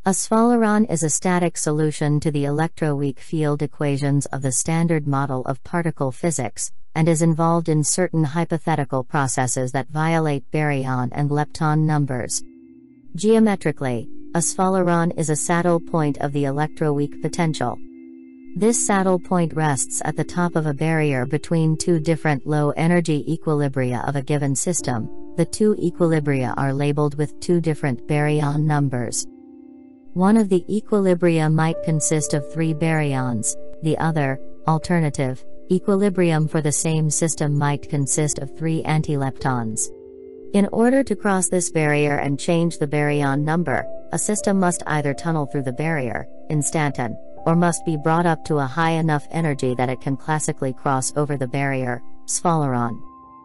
A Sphaleron is a static solution to the electroweak field equations of the standard model of particle physics, and is involved in certain hypothetical processes that violate baryon and lepton numbers. Geometrically, a Sphaleron is a saddle point of the electroweak potential. This saddle point rests at the top of a barrier between two different low-energy equilibria of a given system. The two equilibria are labeled with two different baryon numbers. One of the equilibria might consist of 3 baryons, the other, alternative, equilibrium for the same system might consist of 3 antileptons. In order to cross this barrier and change the baryon number, a system must either tunnel through the barrier, instanton, or must be brought up to a high enough energy that it can classically cross over the barrier, Sphaleron.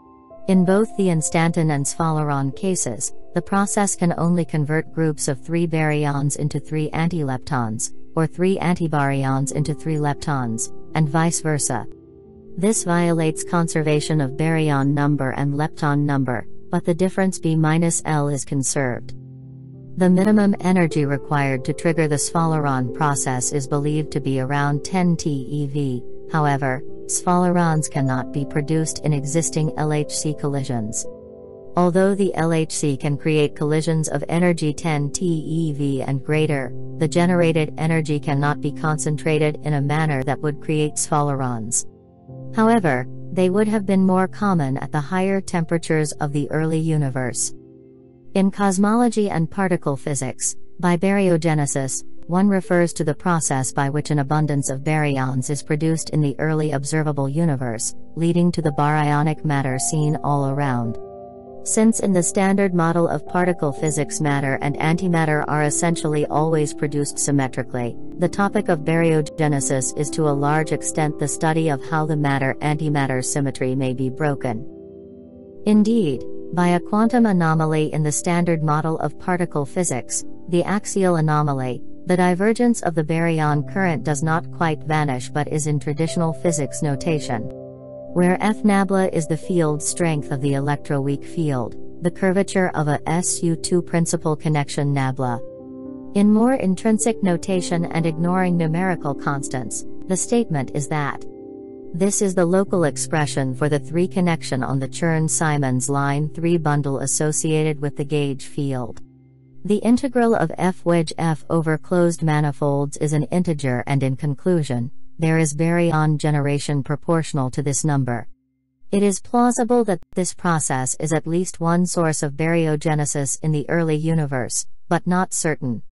In both the instanton and Sphaleron cases, the process can only convert groups of 3 baryons into 3 antileptons, or 3 antibaryons into 3 leptons, and vice versa. This violates conservation of baryon number and lepton number, but the difference B-L is conserved. The minimum energy required to trigger the Sphaleron process is believed to be around 10 TeV. However, Sphalerons cannot be produced in existing LHC collisions. Although the LHC can create collisions of energy 10 TeV and greater, the generated energy cannot be concentrated in a manner that would create Sphalerons. However, they would have been more common at the higher temperatures of the early universe. In cosmology and particle physics, by baryogenesis, one refers to the process by which an abundance of baryons is produced in the early observable universe, leading to the baryonic matter seen all around. Since in the standard model of particle physics matter and antimatter are essentially always produced symmetrically, the topic of baryogenesis is to a large extent the study of how the matter-antimatter symmetry may be broken. Indeed, by a quantum anomaly in the standard model of particle physics, the axial anomaly, the divergence of the baryon current does not quite vanish but is in traditional physics notation. Where F nabla is the field strength of the electroweak field, the curvature of a SU2 principal connection nabla. In more intrinsic notation and ignoring numerical constants, the statement is that this is the local expression for the 3 connection on the Chern-Simons line 3 bundle associated with the gauge field. The integral of f wedge f over closed manifolds is an integer, and in conclusion, there is baryon generation proportional to this number. It is plausible that this process is at least one source of baryogenesis in the early universe, but not certain.